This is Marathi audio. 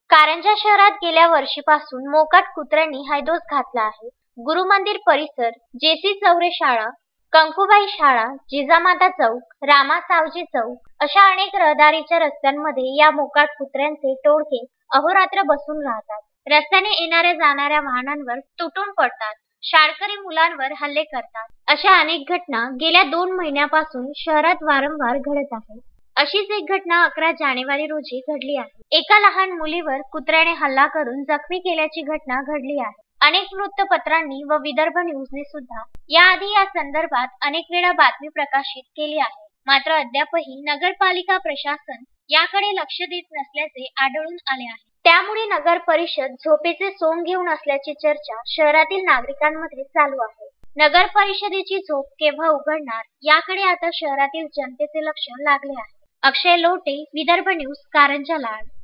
कारंजा शहरात गेल्या वर्षीपासून मोकाट कुत्र्यांनी हैदोस घातला आहे. गुरुमंदिर परिसर, जेसी चौरे शाळा, कंकुबाई शाळा, जिजामाता चौक, रामा सावजी चौक अशा अनेक रहदारीच्या रस्त्यांमध्ये या मोकाट कुत्र्यांचे टोळके अहोरात्र बसून राहतात. रस्त्याने येणाऱ्या जाणाऱ्या वाहनांवर तुटून पडतात. शाळकरी मुलांवर हल्ले करतात. अशा अनेक घटना गेल्या 2 महिन्यापासून शहरात वारंवार घडत आहेत. अशीच एक घटना 11 जानेवारी रोजी घडली आहे. एका लहान मुलीवर कुत्र्याने हल्ला करून जखमी केल्याची घटना घडली आहे. अनेक वृत्तपत्रांनी व विदर्भ न्यूजने सुद्धा याआधी या संदर्भात अनेक वेळा बातमी प्रकाशित केली आहे. मात्र अद्यापही नगरपालिका प्रशासन याकडे लक्ष देत नसल्याचे आढळून आले आहे. त्यामुळे नगर परिषद झोपेचे सोंग घेऊन असल्याची चर्चा शहरातील नागरिकांमध्ये चालू आहे. नगर परिषदेची झोप केव्हा उघडणार याकडे आता शहरातील जनतेचे लक्ष लागले आहे. अक्षय लोटे, विदर्भ न्यूज, कारंजा लाड.